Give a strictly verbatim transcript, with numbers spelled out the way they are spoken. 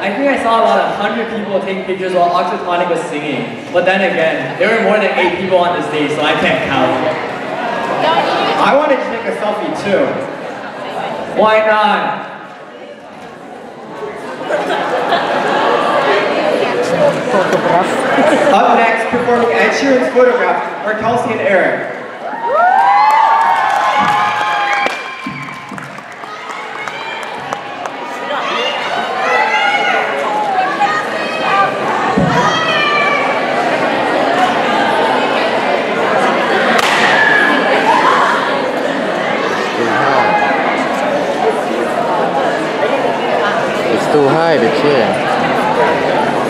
I think I saw about a hundred people taking pictures while Oxytonic was singing. But then again, there were more than eight people on the stage, so I can't count. I wanted to take a selfie too. Why not? Up next, performing Ed Sheeran's Photograph are Kelsie and Eric. It's too high, the chair.